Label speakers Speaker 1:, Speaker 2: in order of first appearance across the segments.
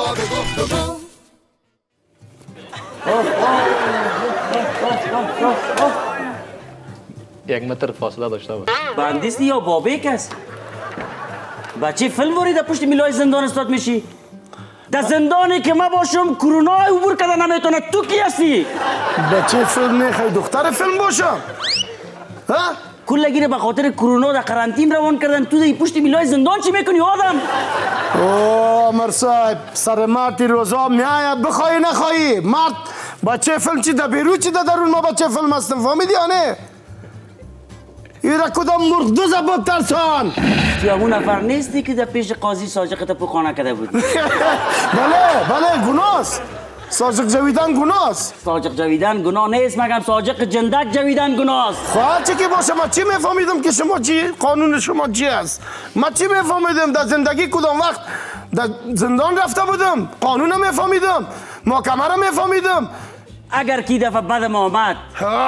Speaker 1: باب گفتگو.
Speaker 2: یک متر فاصله داشته باش.
Speaker 3: بندیستی یا بابک است؟ بچه فیلم واری در پشت میلای زندان استاد میشی؟ در زندانی که ما باشم کرونا عبور کده نمیتونه. تو کی هستی؟
Speaker 4: بچه فیلم نخوای دختر فیلم باشم ها؟
Speaker 3: کلگی رو به خاطر کرونا در قرنطین روان کردن. تو در پشت میلای زندان چی میکنی آدم؟
Speaker 4: اوه امر صاحب سر مردی روزا میآید بخوای نخوایی مرد بچه فیلم چی در بیرو چی درون ما بچه فیلم هستم فهمیدی یا نه؟ ایرا کدام مرغدوز بود ترسان
Speaker 3: تو همون نفر نیستی که در پیش قاضی ساجقت پوخانه کرده بود؟
Speaker 4: بله گناست ساجق جویدن گناست.
Speaker 3: ساجق جویدن گناه نیست مگم ساجق جندک جویدن گناست.
Speaker 4: خواهد چی که باشه ما چی میفهمیدم که شما چی قانون شما چی است؟ ما چی میفهمیدم در زندگی کدام وقت در زندان رفته بودم قانون میفهمیدم محکمه را میفهمیدم.
Speaker 3: اگر کی دفعه بعدم آمد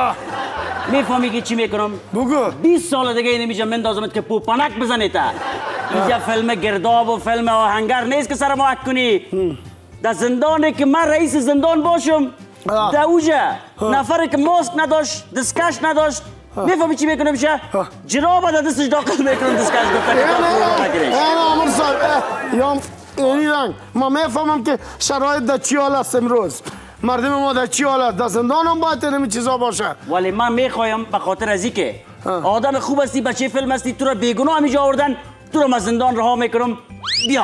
Speaker 3: میفهمی که چی میکنم؟
Speaker 4: بگو
Speaker 3: 20 سال دیگه این میشه مندازمت که پوپانک بزنی تا. اینجا فیلم گرداب و فیلم آهنگر نیست که سر ما حک کنی. در زندانی که من رئیس زندان باشم در اوجه نفری که ماسک نداشت دستکش نداشت میفهمی چی میکنه میشه؟ جراب در دستش داخل میکنم دستکش گفته که داخل نگیرش.
Speaker 4: عمر صاحب یا رنگ ما میفهمم که شرایط در چی حال است امروز. مردم ما در چی حالت در زندان هم باید اینمی چیزا باشه.
Speaker 3: ولی من میخوایم به خاطر از که آدم خوب هستی بچه فیلم هستی تو را بیگناه همیجا آوردن تو را از زندان رها میکنم. بیا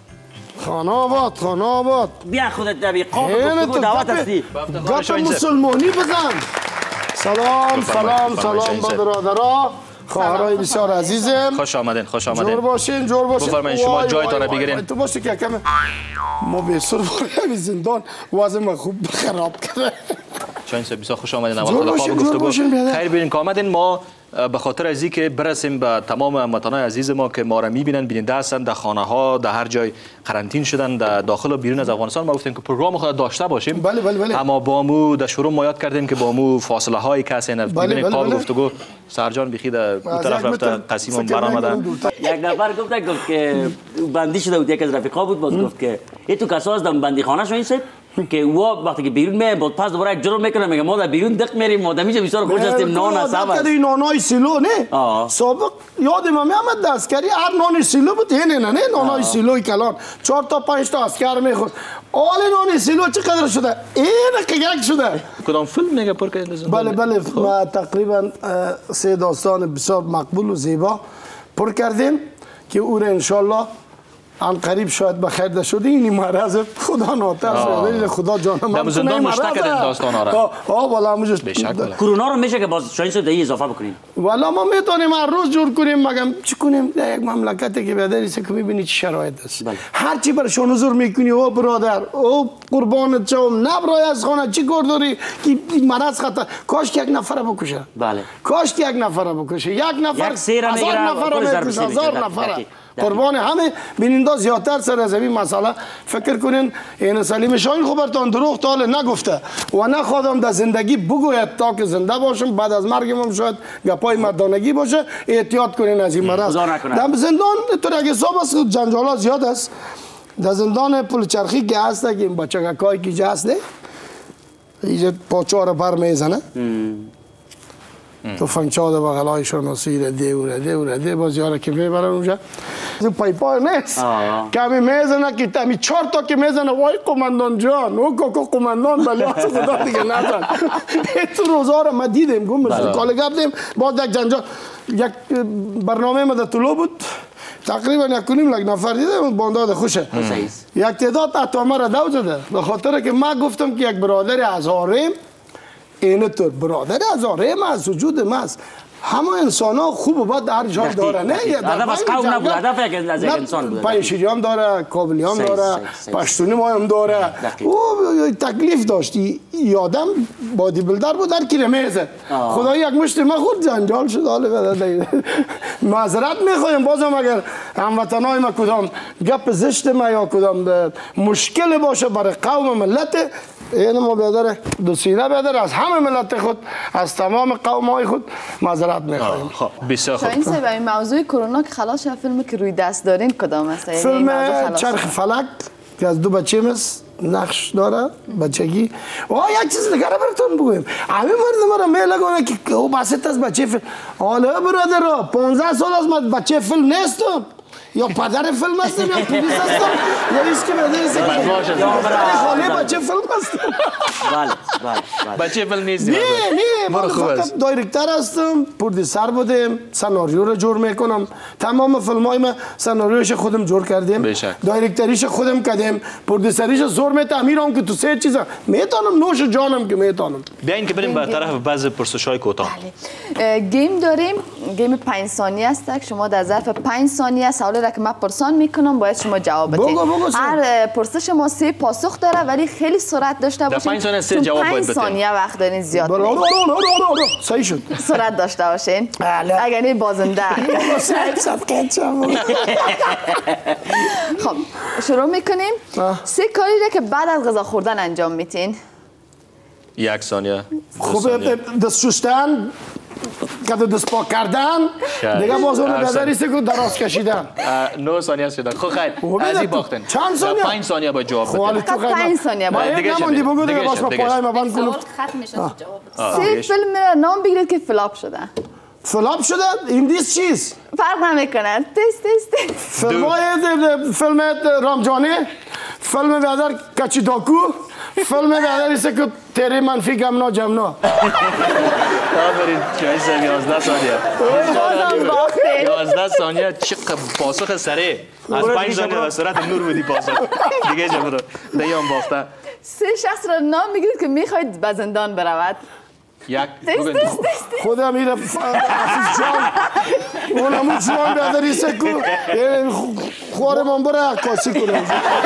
Speaker 4: خانه آباد
Speaker 3: بیا خودت در قاب گفتگو دعوت هستی.
Speaker 4: گپ مسلمانی بزن. سلام به برادرها خواهرای بسیار عزیزم.
Speaker 2: خوش آمدین
Speaker 4: جور باشین
Speaker 2: بفرمایید شما جایتان را بگیرین.
Speaker 4: تو باشه که کم ما به سر وارد زندان وضع خوب خراب کرده.
Speaker 2: شاین صاحب بسیار خوش آمدین اول خواب گفتگو. خیر ببینین که آمدین ما به خاطر از اینکه برسیم به تمام هموطنان عزیز ما که ما را میبینن بیننده هستند در خانه ها در هر جای قرنطین شدن در داخل و بیرون از افغانستان ما گفتیم که پروگرام خود داشته باشیم.
Speaker 4: بله.
Speaker 2: اما با مو در شروع ما یاد کردیم که با مو فاصله های کسی ببینید خواب گفتگو سرجان بخی در اون طرف رفته قسیم برآمدن.
Speaker 3: یک نفر گفت که بندی شده بود یک از رفیقا بود باز گفت که این تو کساز دم بندی خانه شو این سه که او وقتی که بیرون میاد بعد پس دوباره یک جرم میکنه میگه ما در بیرون دق میریم ما دمیشه بسیار خوش هستیم نان هستم است
Speaker 4: این نانای سیلو نه سابق یادم میامد دستکاری هر نان سیلو بود نه نانای سیلوی کلان 4 تا 5 تا عسکر میخورد آل نان سیلو چقدر شده این قیق شده.
Speaker 2: کدام فیلم میگه پر کردین؟
Speaker 4: بله ما تقریبا 3 داستان بسیار مقبول و زیبا پر کردیم که او را انشالله آن قریب شاید بخیر داشته این مرض خدا ناترس خدا جانم
Speaker 2: در زندان مشتاق کردن داستان ها را
Speaker 4: والا موجود
Speaker 3: کرونا رو میشه که باز شاید شده اضافه بکنیم.
Speaker 4: والا ما میتونیم هر روز جور کنیم مگم چی کنیم در یک مملکتی که بدری که میبینی چه شرایط است هر چی برشان حضور میکنی او برادر او قربانت شوم نبرای از خانه چی کار داری که مرض خطر کاش که یک نفر بکشه.
Speaker 3: بله
Speaker 4: کاش که یک نفر بکشه یک نفر 1000 نفر میکشه 1000 نفر قربان همه بیننده زیادتر سر از این مسئله فکر کنین. این سلیم شاین خبرتان دروغ تاله نگفته و نخوادم در زندگی بگوید تا که زنده باشم بعد از مرگم شاید گپای مردانگی باشه احتیاط کنین از این مرض. در زندان تو اگه حساب است جنجالا زیاد است در زندان پل چرخی که هست که این بچگکای کی هست نه اینجا پاچار بر میزنه تو فنچاد بغلایشون و سیر دیوره باز یاره که میبرن اونجا پای نیست کمی میزنه که تمی 4 تا که میزنه وای قماندان جان او کوکو قماندان بلیات خدا دیگه نزن تو روزا رو ما دیدیم گم کاله گفتیم باز یک جنجال یک برنامه ما در طلوع بود تقریبا 1.5 لک نفر دیدم بانداد خوشه یک تعداد اتومه را دو زده به خاطر که ما گفتم که یک برادر هزارم این طور برادر هزارم از وجود ماست همه انسان ها خوب و بد هر جا داره نه
Speaker 3: هدف از قوم نبود هدف از یک انسان بود
Speaker 4: پنجشیری هم داره کابلی هم داره پشتونی ما هم داره او تکلیف داشتی آدم بادی بلدر بود در کی رمیزه خدا یک مشت ما خود جنجال شد معذرت میخوایم بازم اگر هموطنای ما کدام گپ زشت ما یا کدام مشکل باشه برای قوم ملت این ما بیادر دو سینه بیادر از همه ملت خود از تمام قوم های خود معذرت میخوایم.
Speaker 2: بسیار خوب.
Speaker 5: شاین صاحب این موضوع کرونا که خلاص شد فیلمی که روی دست دارین کدام است؟
Speaker 4: فیلم چرخ فلک که از 2 بچه مس نقش داره بچگی. یک چیز دیگه براتون بگویم، همه مردم را میلگونه که او بسیط از بچه فیلم. حالا برادر 15 سال از من بچه فیلم نیستم، یا پدر فیلم هستم یا پولیس هستم یا هیچ که بده خاله بچه فیلم هستم.
Speaker 2: بچه فیلم نیستی؟
Speaker 4: نه من فقط دایرکتر هستم، پرودیسر بودم، سناریو رو جور میکنم. تمام فیلم های من سناریوش خودم جور کردیم، دایرکتریش خودم کردیم، پرودیسریش زور میتمیرم که تو 3 چیزا میتونم، نوش جانم که میتونم.
Speaker 2: بیاین که بریم به طرف بعض پرسش‌های کوتاه.
Speaker 1: گیم داریم، گیم 5 ثانیه است که شما در ظرف 5 ثانیه سوالی را که من پرسان میکنم باید شما جواب بدید. هر پرسش ما 3 پاسخ داره ولی خیلی سرعت داشته باشین.
Speaker 2: در 5 ثانیه 3 جواب باید بدید. 5
Speaker 1: ثانیه وقت دارین زیاد.
Speaker 4: صحیح شد.
Speaker 1: سرعت داشته باشین. اگر نه بازنده. خب شروع میکنیم. 3 کاری را که بعد از غذا خوردن انجام میتین.
Speaker 2: 1 ثانیه.
Speaker 4: خوب دست شستن، دست پاک کردن، دیگه باز اون نظریست که دراز کشیدن.
Speaker 2: 9 ثانیه شدن. خب خیر از این باختن.
Speaker 4: چند ثانیه؟
Speaker 2: 5 ثانیه باید جواب بدید.
Speaker 1: فقط 5 ثانیه باید.
Speaker 4: دیگه نموندی بگو دیگه باش با پایه ما بند کنم.
Speaker 1: ختم میشه جواب. 3 فیلم نام بگیرید که فلاپ شده.
Speaker 4: فلاپ شده؟ این دیست چیز؟
Speaker 1: فرق نمیکنه. تست.
Speaker 4: فیلم رامجانه، فیلم بیادر کچی داکو، فیلم بیادر ایسه که تیره منفی گمنا جمنا.
Speaker 2: آفرین چای سر 11 ثانیه. 11 ثانیه چقدر پاسخ سریع. از 5 ثانیه به سرعت نور بودی پاسخ. دیگه جا برو. دیگه هم باخته.
Speaker 1: 3 شخص را نام بگیرید که میخواید به زندان برود.
Speaker 4: خودم میره عفیز جان اونمون جوان بیادری سکو خوارمان بره عکاسی کنم.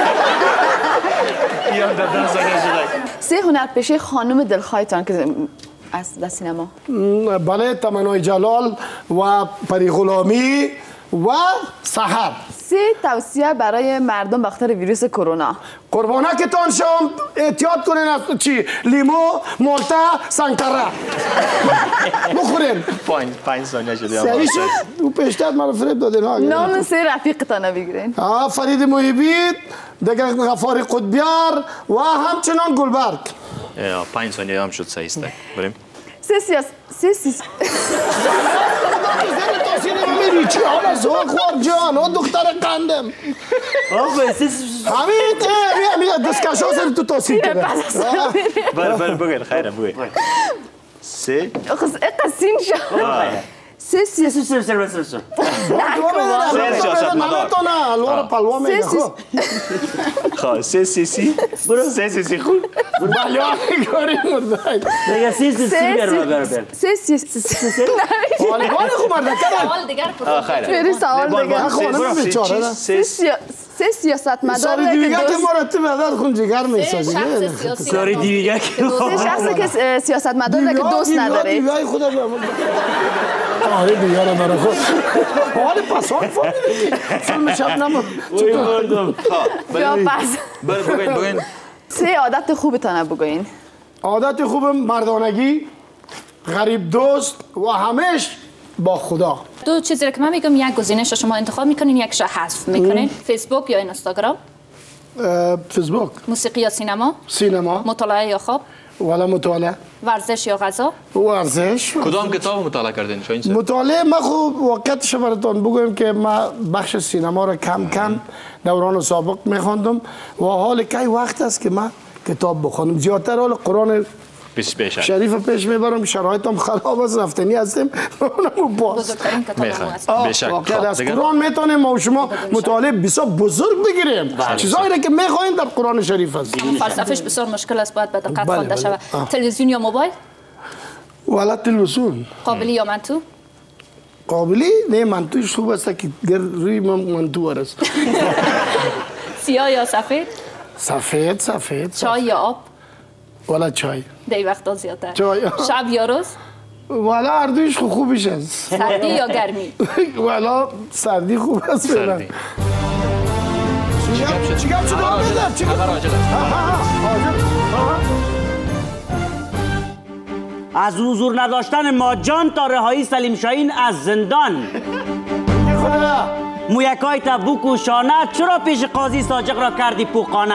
Speaker 1: 3 هنرپیشه خانم دلخواهتان که از سینما.
Speaker 4: بله تمنای جلال و پری غلامی و سحر.
Speaker 1: 3 توصیه برای مردم بخاطر ویروس کرونا.
Speaker 4: قربانکتان شم احتیاط کنین از چی؟ لیمو، مالتا، سنگتره بخورین.
Speaker 2: 5 ثانیه شده.
Speaker 4: صحیح شد. او پیشتر من فریب دادین ها.
Speaker 1: نام 3 رفیقتان بگیرین.
Speaker 4: فرید محیبی، دیگه غفار قطبیار و همچنان گلبرگ.
Speaker 2: 5 ثانیه هم شد صحیح است. بریم.
Speaker 1: 3
Speaker 4: میری چی حالا زور خواب جان و دختر قندم همین دستکش ها سر تو توصیل کرده.
Speaker 2: بگیر خیرم بگیر. 3
Speaker 1: قسیم شد. 3 سیاستمدار.
Speaker 4: الوار پلوا میگه.
Speaker 2: خب 3 سی برو 3 سی خوب.
Speaker 4: بله کاری مردای.
Speaker 3: دیگه 3 برو.
Speaker 1: 3
Speaker 4: حالا خوب مرده کردن.
Speaker 1: سوال دیگر پرسید. سوال دیگر.
Speaker 4: خانم بیچاره.
Speaker 1: 3 سیاستمدار
Speaker 4: ساری دیگه که مرتب عدد خون جگر میسازی.
Speaker 3: ساری دیگه که
Speaker 1: 3 شخصی که سیاستمدار که دوست نداره.
Speaker 4: دیگه خدا بیامون. آره دیگه رو برای خود. حالا پاسان فیلم شبنم.
Speaker 1: بیا پس.
Speaker 2: بگوین.
Speaker 1: 3 عادت خوبتان بگوین.
Speaker 4: عادت خوبم مردانگی، غریب دوست و همش با خدا.
Speaker 5: 2 چیزی را که من میگم یک گزینش شما انتخاب میکنین یکش حذف میکنین. فیسبوک یا اینستاگرام؟
Speaker 4: فیسبوک.
Speaker 5: موسیقی یا سینما؟
Speaker 4: سینما.
Speaker 5: مطالعه یا خواب؟
Speaker 4: ولا مطالعه.
Speaker 5: ورزش یا غذا؟
Speaker 4: ورزش.
Speaker 2: کدام کتاب مطالعه کردین شاین سر؟
Speaker 4: مطالعه ما خوب وقتش براتون بگویم که ما بخش سینما را کم دوران سابق میخواندم و حال کی وقت است که ما کتاب بخونم. زیادتر حال قرآن شریف پیش میبرم، شرایطم خراب است، رفتنی هستیم اونم باز
Speaker 5: بزرگترین کتاب
Speaker 2: بشک.
Speaker 4: از قرآن میتونیم ما و شما مطالعه بسیار بزرگ بگیریم. چیزایی را که میخواین در قرآن شریف است.
Speaker 5: فلسفهش بسیار مشکل است، باید به دقت خوانده شود. تلویزیون یا موبایل؟
Speaker 4: والا تلویزیون.
Speaker 5: قابلی یا منتو؟
Speaker 4: قابلی؟ نه منتوش خوب است که روی منتو است.
Speaker 5: سیاه یا سفید؟
Speaker 4: سفید.
Speaker 5: چای یا آب؟
Speaker 4: والا چای.
Speaker 5: دی وقتا زیادتر.
Speaker 4: چای.
Speaker 5: شب یا روز؟
Speaker 4: والا هر دویش خوبش است.
Speaker 5: سردی یا گرمی؟
Speaker 4: والا سردی خوب است. سردی. چیکار شده؟
Speaker 3: از حضور نداشتن ماجان تا رهایی سلیم شاهین از زندان. مویکای تا بوکو شانه چرا پیش قاضی ساجق را کردی پوقانه؟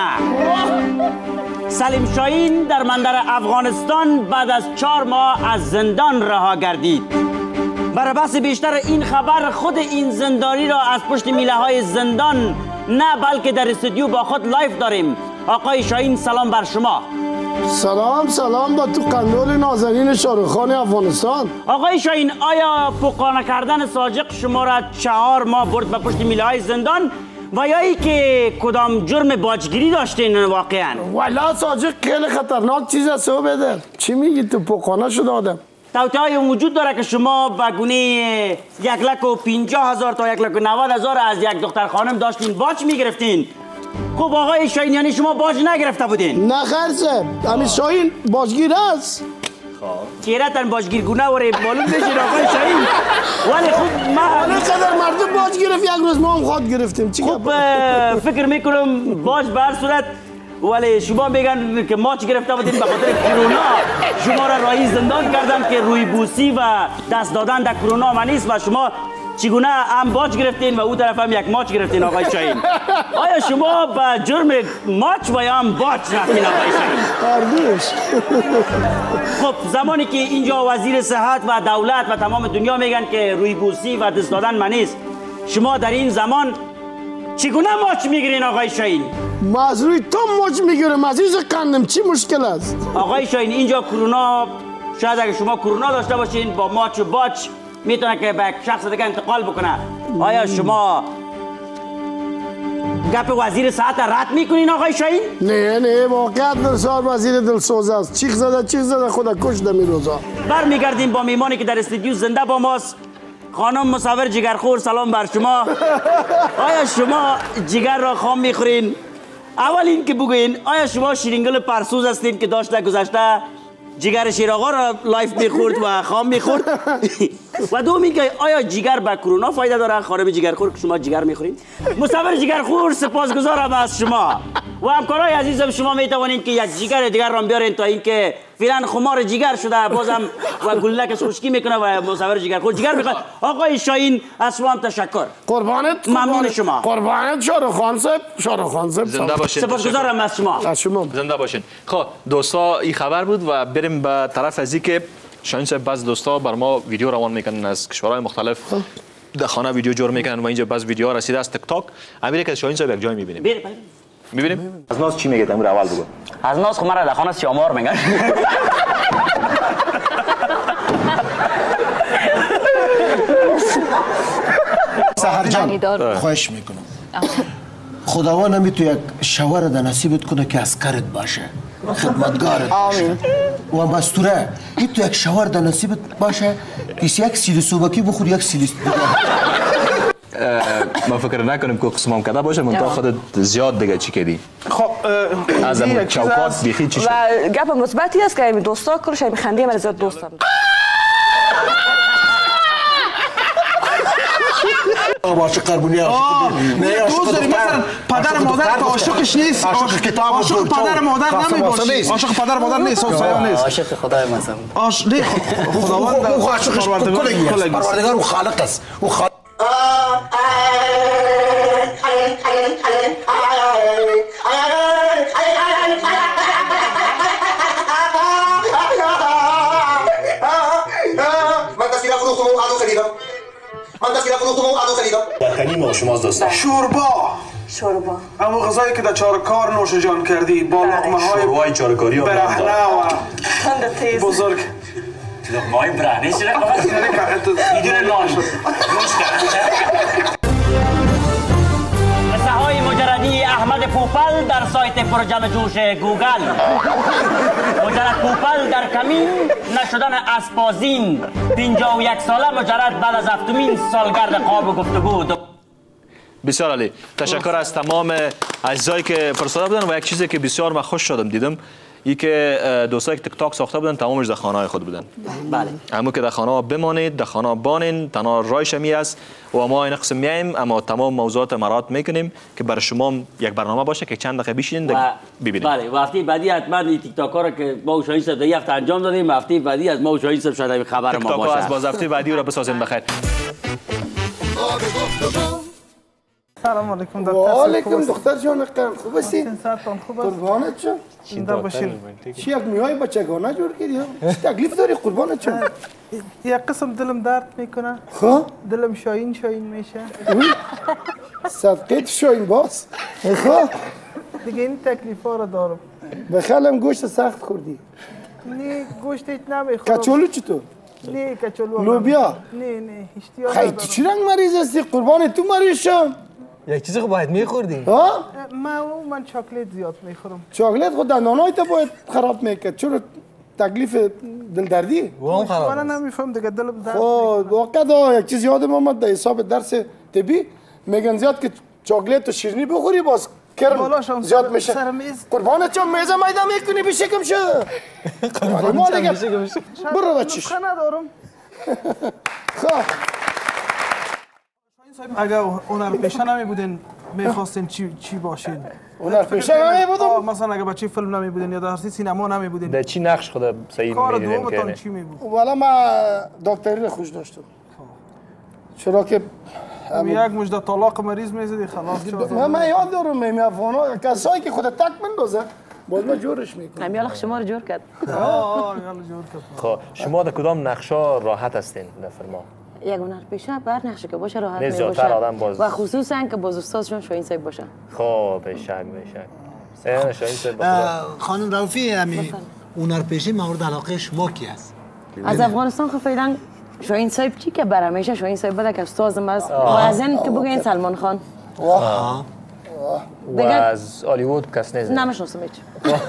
Speaker 3: سلیم شاهین در بندر افغانستان بعد از 4 ماه از زندان رها گردید. برای بحث بیشتر این خبر خود این زندانی را از پشت میله های زندان نه بلکه در استودیو با خود لایف داریم. آقای شاهین سلام بر شما.
Speaker 4: سلام با تو قندول نازنین شاروخان افغانستان.
Speaker 3: آقای شاهین آیا پوقانه کردن ساجق شما را 4 ماه برد به پشت میله های زندان و یا ای که کدام جرم باجگیری داشتین واقعا؟
Speaker 4: والا ساجق خیلی خطرناک چیز است بده. چی میگی تو پوقانه شده آدم؟
Speaker 3: توطئه‌ای وجود داره که شما به گونه 1,50,000 تا 1,90,000 از یک دختر خانم داشتین باج میگرفتین. خب آقای شاهین یعنی شما باج نگرفته بودین؟
Speaker 4: نه خیر همین شاهین باجگیر است.
Speaker 3: چهره تن باجگیر گونه وره معلوم بشین آقای شاهین. ولی خب ما
Speaker 4: قدر مردم باج گرفت یک روز ما هم خود گرفتیم.
Speaker 3: خب فکر میکنم باج به هر صورت، ولی شما میگن که ماچ گرفته بودین به خاطر کرونا شما را راهی زندان کردن که روی بوسی و دست دادن در کرونا ما نیست و شما چگونه هم باج گرفتین و او طرف هم یک ماچ گرفتین آقای شاهین؟ آیا شما به جرم ماچ و یا هم باج رفتین آقای شاهین؟ خب زمانی که اینجا وزیر صحت و دولت و تمام دنیا میگن که روی بوسی و دست دادن ما نیست، شما در این زمان چگونه ماچ میگیرین آقای شاهین؟
Speaker 4: ما از روی تو ماچ میگیرم عزیز قندم، چی مشکل است؟
Speaker 3: آقای شاهین اینجا کرونا، شاید اگه شما کرونا داشته باشین با ماچ و باچ میتونه که به یک شخص دیگه انتقال بکنه. آیا شما گپ وزیر صحت رد میکنین آقای شاهین؟
Speaker 4: نه واقعیت بسیار وزیر دلسوز است. چیخ زده خدا کش دمی روزا.
Speaker 3: برمیگردیم با میمانی که در استودیو زنده با ماست. خانم مصور جگرخور سلام بر شما. آیا شما جگر را خام میخورین؟ اول این که بگوین آیا شما شیرینگل پرسوز هستین که داشته گذشته جگر شیر آقا را لایف میخورد و خام میخورد؟ و دوم این که آیا جگر به کرونا فایده داره؟ خانم جگرخور که شما جگر میخورین؟ مصور جگرخور سپاسگزارم از شما و همکارای عزیزم. شما میتوانید که یک جگر دیگر را بیارین تا اینکه فعلا خمار جگر شده بازم و گلولکش خشکی میکنه و مصور جگرخور جگر میخواد. آقای شاهین از شما هم تشکر.
Speaker 4: قربانت
Speaker 3: ممنون شما.
Speaker 4: قربانت شاروخان صاحب
Speaker 2: زنده باشین.
Speaker 3: سپاسگزارم از شما.
Speaker 2: زنده باشین. خب دوستا این خبر بود و بریم به طرف از که شاهین صاحب بعض دوستا بر ما ویدیو روان میکنن از کشورهای مختلف در خانه ویدیو جور میکنن و اینجا بعض ویدیوها رسیده از تیک تاک. امیر که شاهین صاحب یک جای میبینیم. میبینیم؟
Speaker 6: از ناز چی میگه امروز اول بگو.
Speaker 3: از ناز خمر در خانه سیامار میگن.
Speaker 4: سحرجان خواهش میکنم خداوند همی تو یک شوهر در نصیبت کنه که عسکرت باشه، خدمتگارت باشه و مستوره این تو یک شوهر در نصیبت باشه که یک سیلی صوبکی بخور یک سیلی
Speaker 2: ما فکر نکنیم که قسمام کده باشه منطقه خودت زیاد دیگه چی کردی؟
Speaker 7: خب
Speaker 2: از همون چوکات بیخی چی شد؟
Speaker 7: و گپ مثبتی است که این دوستا کرش این خنده من زیاد دوستم.
Speaker 4: عاشق قربونی عاشق
Speaker 7: نه عاشق داریم مثلا پدر مادر که عاشقش نیست، عاشق کتاب عاشق پدر مادر نمیباشه، عاشق پدر مادر نیست، سایه نیست،
Speaker 6: عاشق خدای مثلا
Speaker 7: عاشق خداوند
Speaker 4: عاشق پروردگار و خالق است و خالق
Speaker 6: خیلی شما دوست
Speaker 7: شوربا اما غذایی که در چارکار نوش جان کردی با لقمه های
Speaker 6: شوربای چارکاری
Speaker 7: برهنه و بزرگ
Speaker 3: لقمه های برهنه چرا؟ میدونه نان قصه های مجردی احمد پوپل در سایت پرجم جوش گوگل. مجرد پوپل در کمین نشدن اسپازین 51 ساله مجرد بعد از 7مین سالگرد قاب و گفتگو.
Speaker 2: بسیار عالی. تشکر از تمام اجزایی که فرستاده بودن و یک چیزی که بسیار من خوش شدم دیدم ای که دوستایی که تیک تاک ساخته بودن تمامش در خانه های خود بودن.
Speaker 3: بله.
Speaker 2: اما که در خانه ها بمانید، در خانه ها بانین، تنها رایش می است و ما این قسم میایم اما تمام موضوعات مرات میکنیم که برای شما یک برنامه باشه که چند دقیقه بشینید ببینید.
Speaker 3: بله، و هفته بعدی حتما این تیک تاک ها رو که ما و شاهین صاحب در هفته انجام دادیم، هفته بعدی از ما و شاهین صاحب شاید خبر ما باشه.
Speaker 2: از باز هفته بعدی رو بسازیم بخیر.
Speaker 7: سلام علیکم دکتر.
Speaker 4: و علیکم دختر جان قرم خوب هستی؟
Speaker 7: سرتان خوب است؟
Speaker 4: قربانت شم.
Speaker 7: زنده باشین.
Speaker 4: چی یک میای بچگانه جور کردی؟ چی تکلیف داری قربانت شم؟
Speaker 7: یک قسم دلم درد میکنه.
Speaker 4: خب؟
Speaker 7: دلم شاین میشه.
Speaker 4: صدقه شاین باز. خب؟
Speaker 7: دیگه این تکلیف ها رو دارم.
Speaker 4: بخالم گوشت سخت خوردی.
Speaker 7: نه گوشت هیچ نمیخورم.
Speaker 4: کچولو چطور؟
Speaker 7: نه کچولو.
Speaker 4: لوبیا؟
Speaker 7: نه اشتیاق
Speaker 4: خیلی
Speaker 7: ندارم.
Speaker 4: تو چی رنگ مریض هستی؟ قربان تو مریض شم.
Speaker 8: یک چیزی خب باید میخوردیم.
Speaker 4: ها؟
Speaker 7: من چاکلیت زیاد میخورم.
Speaker 4: چاکلیت خود دندانای تو باید خراب میکرد. چرا تکلیف دلدردی؟
Speaker 8: وام خراب.
Speaker 7: من نمیفهم دیگه دلم درد.
Speaker 4: خب واقعا یک چیز یادم اومد در حساب درس طبی میگن زیاد که چاکلیت و شیرینی بخوری باز کرم زیاد میشه. قربانت چون میزه میده میکنی بشکم شو. قربانت چون بشکم شو. برو بچیش.
Speaker 7: ندارم.
Speaker 4: خب
Speaker 7: اگر هنر پیشه نمی بودین میخواستین چی باشین؟
Speaker 4: هنر پیشه نمی بودم؟
Speaker 7: مثلا اگر بچه فیلم نمی بودین یا درسی سینما نمی بودین؟
Speaker 2: در چی نقش خدا سعید
Speaker 7: کار
Speaker 2: می‌دیدین
Speaker 7: دومتان
Speaker 2: که
Speaker 7: چی می بود؟
Speaker 4: والا من دکتری رو خوش داشتم. چرا که
Speaker 7: یک مجده طلاق مریض میزدی خلاص شد.
Speaker 4: من یاد دارم می افغانا کسایی که خود تک مندازه باز ما جورش میکنم.
Speaker 1: همیال شما رو جور کرد.
Speaker 7: یالا جور کرد.
Speaker 2: خب شما در کدام نقشا راحت هستین در فیلم؟
Speaker 9: یک هنر پیشه بر نقشه که باشه راحت
Speaker 2: نه زیادتر آدم باز
Speaker 9: و خصوصا که باز استادشون شاهین صاحب باشه.
Speaker 2: خب بشک شاهین صاحب
Speaker 8: خانم رافی امی هنر پیشه مورد علاقه شما کی است؟
Speaker 9: از افغانستان خب فعلا شاهین صاحب چی که بر همیشه شاهین صاحب بده که استادم است و از این که بگین سلمان خان.
Speaker 2: و از هالیوود کس نیست.
Speaker 9: نمیشناسم هیچ.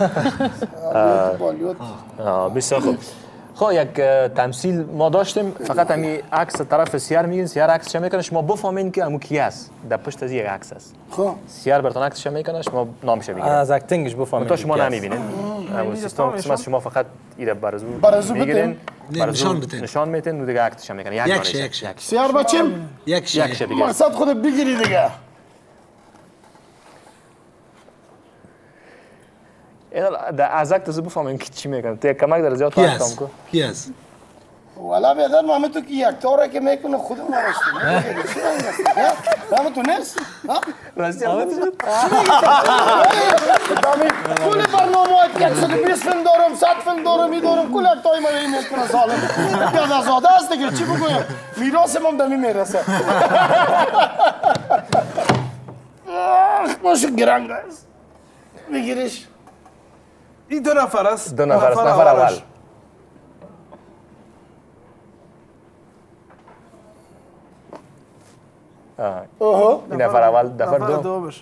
Speaker 2: بسیار خوب. خب یک تمثیل ما داشتیم فقط همین عکس طرف سیار میگین سیار عکسش میکنه شما بفهمین که عمو کی است در پشت از یک عکس است.
Speaker 4: خب
Speaker 2: سیار براتون عکسش میکنه شما نامش بگیرید.
Speaker 8: از اکتینگش بفهمید.
Speaker 2: تو شما نمیبینید. اما سیستم شما فقط ایده
Speaker 4: برزو
Speaker 2: میگیرین.
Speaker 8: نشان بتین.
Speaker 2: نشان میتین و دیگه عکسش میکنه.
Speaker 8: یک
Speaker 4: سیار بچم
Speaker 8: یک
Speaker 2: دیگه.
Speaker 4: مقصد خود بگیری دیگه.
Speaker 2: در از عکس بفهمین که چی میکنه. تو کمک در زیاد کام کو.
Speaker 8: کی است؟
Speaker 4: والا بیادر مامه تو که یک تاره که میکنه خودم نرسته. مامه تو نیست؟
Speaker 2: راستی آمد شد؟
Speaker 4: کل برنامه های 120 فیلم دارم 100 فیلم دارم می دارم کل یک تای من این میکنه سالم پیاده‌زاده است دیگه چی بگویم میراثم هم دمی میرسه باشه گرنگ است بگیرش
Speaker 7: این دو نفر است.
Speaker 2: دو نفر است. نفر اول این نفر اول نفر دو
Speaker 7: باشه.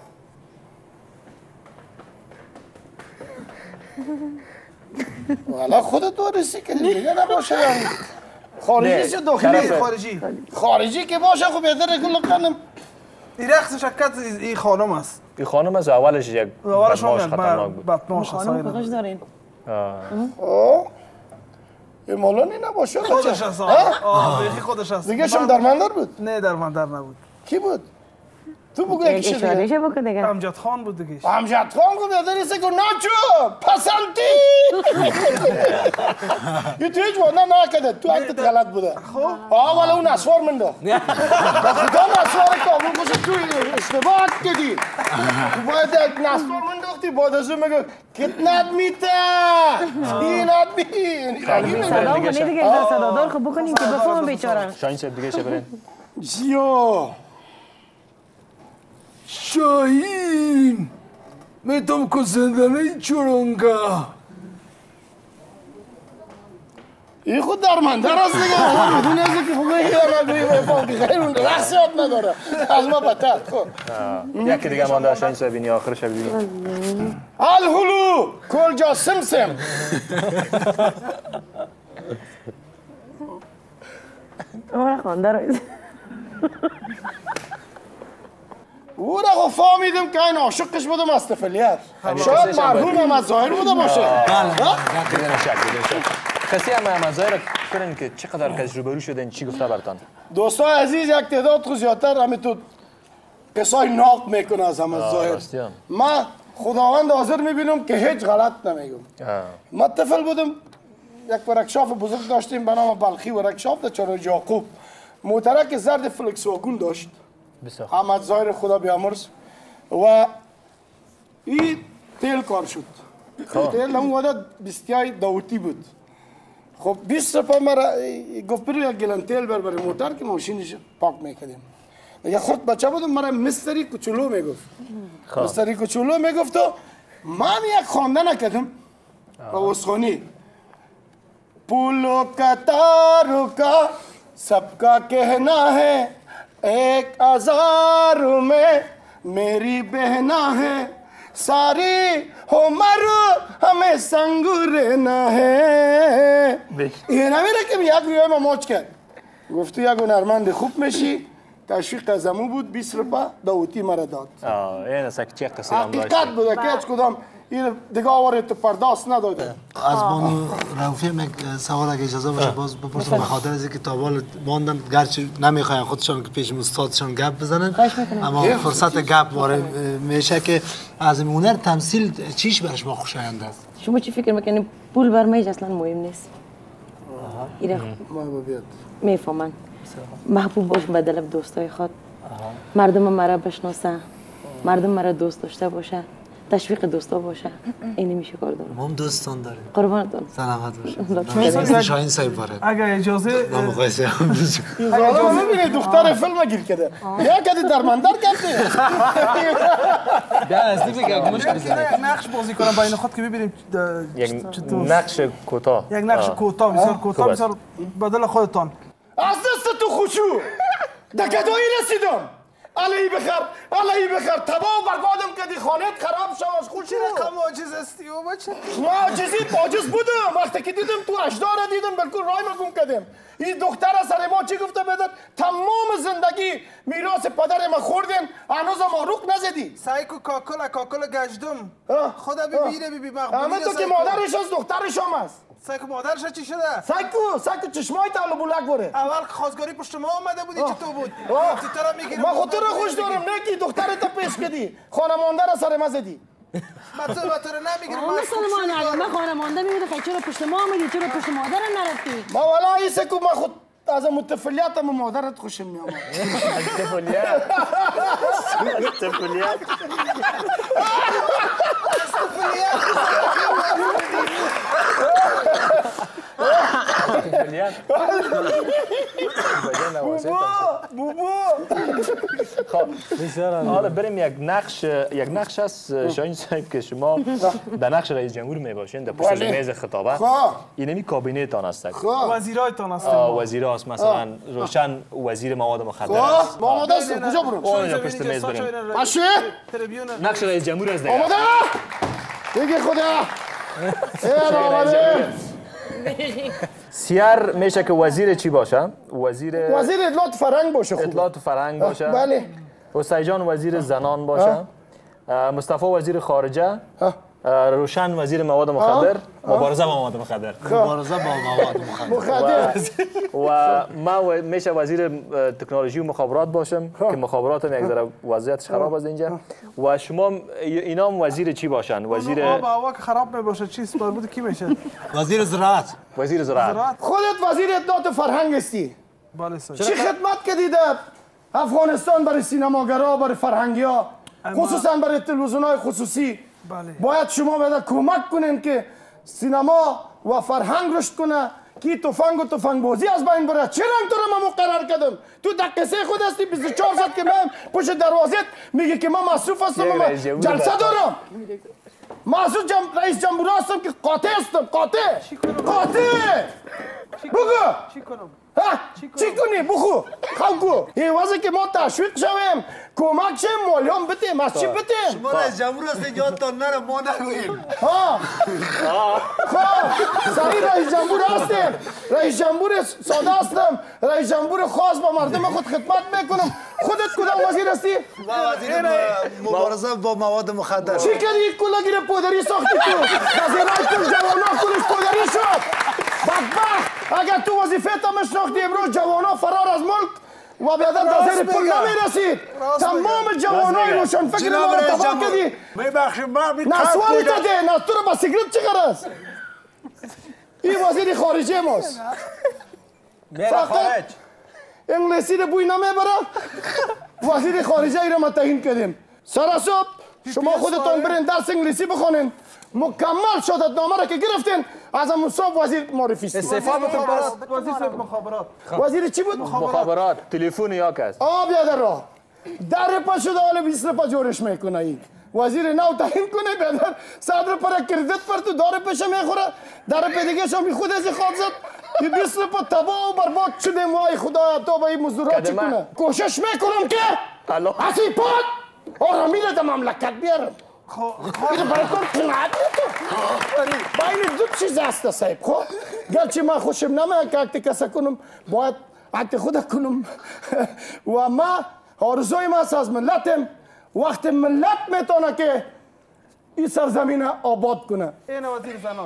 Speaker 4: والا خودت وارسی که دیگه نباشه یعنی خارجی یا داخلی؟ خارجی که باشه خب بهتره که کنم
Speaker 7: این رقص شکت این خانم است.
Speaker 2: این خانم از اولش یک بدماش خطرناک بود.
Speaker 7: بدماش
Speaker 9: خانم بخش دارین.
Speaker 4: این مالانی نباشه
Speaker 7: خودش است. بیخی خودش است.
Speaker 4: دیگه شما درماندار بود؟
Speaker 7: نه درماندار نبود.
Speaker 4: کی بود؟ تو بگو یکیش
Speaker 9: دیگه.
Speaker 7: امجد خان بود دیگه.
Speaker 4: امجد خان کو بیادر ایسه که ناچو پسنتی یه تو هیچ وانه نکده تو اکتت غلط بوده آه والا اون اسوار من دا خدا اسوار کامون کشه تو اشتباه کدی باید یک نسوار من داختی باید از اون مگه کتنت میته اینت بین
Speaker 9: صدا کنی دیگه صدادار خب بکنیم که بفهم بیچاره
Speaker 2: شاهین صاحب دیگه چه برین
Speaker 4: جیو شاهین मैं तुमको जिंदा नहीं छोड़ूंगा این خود درماندار است دیگه میدونی از که خوبه یا نگویی بفهم که خیلی اون رقص یاد نداره از ما بدتر
Speaker 2: یکی دیگه مانده شاهین صاحب اینی آخرش ببینیم
Speaker 4: الهلو کل جا سمسم
Speaker 9: آره خوانده رایز
Speaker 4: او را خب فهمیدم که این عاشقش بودم از طفلیت شاید مرحوم هم از ظاهر بوده باشه
Speaker 2: کسی هم از ظاهر کنن که چقدر کسی روبرو شدن چی گفته برتان
Speaker 4: دوستای عزیز یک تعداد خود زیادتر همین تو قصای ناق میکنه از هم از ظاهر من خداوند حاضر میبینم که هیچ غلط نمیگم من طفل بودم یک ورکشاپ بزرگ داشتیم به نام بلخی ورکشاپ در چهار یعقوب موترک زرد فلکس واگن داشت احمد ظاهر خدا بیامرز و این تیل کار شد تیل همون وقت بستیای داوتی بود خب 20 روپا مرا گفت برو یک گلن تیل بر موتر که ماشینش پاک میکردیم یا خود بچه بودم مرا مستری کوچولو میگفت مستری کوچولو میگفت و من یک خوانده نکردم با وسخونی پولو کا تارو کا सबका कहना है 1000 में मेरी बहना है सारी उम्र हमें संग रहना है ये نمیره که یک روی ما موج کرد گفت یک هنرمند خوب میشی تشویق از امو بود 20 روپا داوتی مرا داد
Speaker 2: این است که چه قصه هم داشت
Speaker 4: حقیقت بوده که هیچ کدام این دیگه آواره تو پرداست نداده
Speaker 8: از بانو رفیع یک سوال اگه اجازه باشه باز بپرسم به خاطر از اینکه تا حالا ماندن گرچه نمیخواین خودشان که پیش استادشان گپ بزنن اما فرصت گپ وارد میشه که از هنر تمثیل چیش برش ما خوشایند است
Speaker 9: شما چی فکر میکنید پول بر میش اصلا مهم نیست ایره
Speaker 4: محبوبیت
Speaker 9: میفهمن محبوب باش به دل دوستای خود مردم مرا بشناسه مردم مرا دوست داشته باشه تشویق دوستا باشه اینی میشه کار دارم
Speaker 8: ما هم دوستان داریم
Speaker 9: قربانتون
Speaker 8: سلامت باشه شاهین صاحب باره
Speaker 7: اگر اجازه
Speaker 8: ما مقایسه هم
Speaker 4: اجازه ببینید دختر فیلم گیر کرده یا کدی درماندار کرده
Speaker 7: بیا از دیگه یک مشکل بزنید نقش بازی کنم با این خود که ببینیم
Speaker 2: یک نقش کوتاه
Speaker 7: یک نقش کوتاه بسیار کوتاه بسیار بدل خودتان
Speaker 4: از دست تو خوشو دکدایی رسیدم علی بخیر تباه و بربادم کردی خانت خراب شد خوشی
Speaker 7: رقم عاجز استی و بچه
Speaker 4: عاجز بودم وقتی که دیدم تو اشدار دیدم بلکل رای مگم کردم این دختر سر ما چی گفته بدن تمام زندگی میراث پدر ما خوردیم هنوز ما روک نزدی
Speaker 7: سایکو کاکل گشتم خدا ببینه بی مقبولی
Speaker 4: همه تو که مادرش از دخترش هم است
Speaker 7: سایکو مادرش چی شده؟
Speaker 4: سایکو چشمای تالو بولک بره
Speaker 7: اول خواستگاری پشت ما آمده بودی چی تو بود؟
Speaker 4: ما خود تو رو خوش دارم نه که دخترت پس کردی خانمانده را سر مزدی
Speaker 7: تو نمیگیرم
Speaker 9: من خانمانده میبوده خیلی چرا پشت ما آمدی چرا پشت مادر نرفتی؟
Speaker 4: ما والا ایسه که ما خود از متفلیاتم مادرت خوشم میامد
Speaker 2: متفلیات
Speaker 4: بوبو
Speaker 2: حالا بریم یک نقش است شاهین صاحب که شما در نقش رئیس جمهور میباشین در پشت میز خطابه اینمی کابینه تان است
Speaker 7: وزیرایتان است
Speaker 2: وزیر است مثلا روشن وزیر مواد مخدر است
Speaker 4: آماده است کجا برم
Speaker 2: اونجا پشت میز بریم
Speaker 4: باشه
Speaker 2: نقش رئیس جمهور است دیگه
Speaker 4: آماده دیگه خدا
Speaker 2: سیار میشه که وزیر چی باشه؟ وزیر
Speaker 4: اطلاعات فرهنگ باشه خوب
Speaker 2: اطلاعات فرهنگ باشه
Speaker 4: بله
Speaker 2: حسین جان وزیر زنان باشه مصطفی وزیر خارجه روشن وزیر مواد مخدر مبارزه با مواد مخدر و ما میشه وزیر تکنولوژی و مخابرات باشم که مخابرات هم یک ذره وضعیتش خراب است اینجا و شما اینا هم وزیر چی باشن وزیر
Speaker 7: آب هوا که خراب میباشه چیز مربوط کی میشه
Speaker 8: وزیر زراعت
Speaker 4: خودت وزیر اطلاعات فرهنگ هستی
Speaker 7: بله سر
Speaker 4: چی خدمت کردی در افغانستان برای سینماگرا برای فرهنگیا خصوصا برای تلویزیون‌های خصوصی باید شما باید کمک کنین که سینما و فرهنگ رشد کنه که تفنگ بازی از بین بره چرا تو رو من مقرر کردم تو در قصه خود هستی 24 ساعت که من پشت دروازه میگه که من مصروف هستم من جلسه دارم محسوس رئیس جمهور هستم که قاطع هستم قاطع بگو چی کنی بخو خلقو این واسه که ما تشویق شویم کمک شیم مالیام بتیم از چی بتیم
Speaker 8: شما رئیس جمهور هستید یادتان نره ما نگوییم
Speaker 4: صحیح رئیس جمهور هستیم رئیس جمهور ساده هستم رئیس جمهور خاص با مردم خود خدمت میکنم خودت کدام وزیر هستی؟
Speaker 8: وزیر مبارزه با مواد مخدر
Speaker 4: چی کردی یک کلاگیر پودری ساختی تو وزیرای کل جوانا کلش پودری شد بدبخت اگر تو وظیفه تا مشناختی امروز جوانا فرار از ملک و بیادر دازیر پول نمیرسید تمام جوانای روشن فکر ما رو تباه کردی
Speaker 8: میبخشیم ما
Speaker 4: نسوالی داده تو رو با سیگرت چی غرض این وزیر خارجه ماست فقط انگلیسی رو بوی نمیبره وزیر خارجه ای را ما تعیین کردیم. سر صبح شما خودتون برین درس انگلیسی بخونین، مکمل شهادتنامه را که گرفتین از همون صبح وزیر معرفی است.
Speaker 7: استعفا مخابرات. وزیر مخابرات.
Speaker 4: وزیر چی بود؟
Speaker 2: مخابرات. تلفن یا کس.
Speaker 4: بیادر راه. در پا شده حال 20 پا جورش میکنه این. وزیر نو تعیین کنه بیادر صدر پر کردیت پر تو داره پیش میخوره. در پا دیگه شما خود از خواب زد. این 20 پا تباه و برباد شده وای خدا تو با این مزدورها چی کنه؟ کوشش میکنم که اسی پاد آرامی را در مملکت بیارم. این برای تو قناعت نیست. با این دو چیز است صاحب. خب گرچه من خوشم نمیاد که اکتی کسا کنم باید اکتی خود کنم و ما آرزوی ما از ملتم وقت ملت میتونه که این سرزمین آباد کنه.
Speaker 7: این وزیر زنا.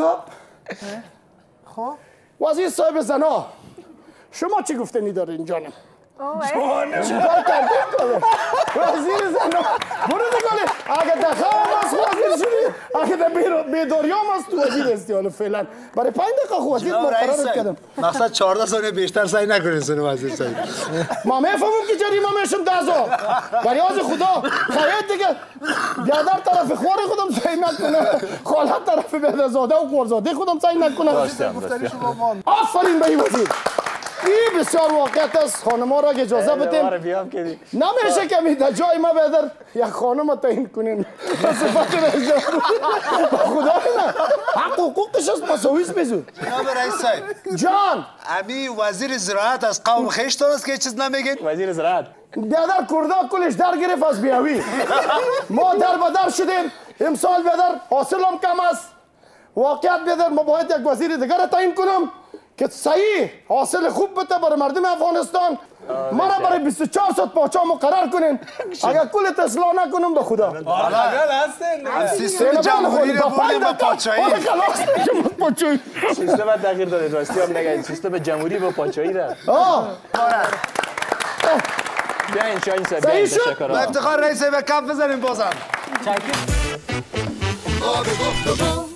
Speaker 4: خب وزیر صاحب زنا شما چی گفتنی دارین جانم؟ جانم چیکار کردیم؟ وزیر زنا برو دکاله اگه دخواه هست وزیر شدی اگه در بیداری هم هست تو وزیر هستی حالا فعلا برای 5 دقیقه خود وزیر مقررت کردم.
Speaker 8: مقصد 14 ثانیه بیشتر سعی نکنین سن وزیر صاحب.
Speaker 4: ما میفهمم که جریمه میشم 10,000 برای از خدا خواهید دیگه بیادر طرف خوار خودم سعی نکنه خالت طرف بیادرزاده و خوارزاده خودم سعی نکنه. آفرین به این وزیر. این بسیار واقعیت است. خانم‌ها را اجازه بدیم نمیشه که در جای ما بیادر یک خانم تعیین کنین صفت رئیس خدا نه حق حقوقش است مساویس بزن.
Speaker 8: جناب رئیس صاحب
Speaker 4: جان
Speaker 8: امی وزیر زراعت از قوم خیشتون است که چیز نمیگین؟
Speaker 2: وزیر زراعت
Speaker 4: بیادر کردا کلش در گرفت از بیاوی ما در بدر شدیم امسال بیادر حاصل هم کم است واقعیت بیادر ما باید یک وزیر دیگر تعیین کنم که صحیح حاصل خوب بده برای مردم افغانستان. مرا برای 24 ساعت پاچا مقرر کنین اگر کل اصلاح نکنم به خدا
Speaker 8: سیستم جمهوری رو بودیم با پاچایی
Speaker 2: سیستم تغییر داده راستی هم نگه سیستم جمهوری با پاچایی را بیاین شاین صاحب بیاین تشکر
Speaker 8: با افتخار رئیس به کف بزنیم بازم.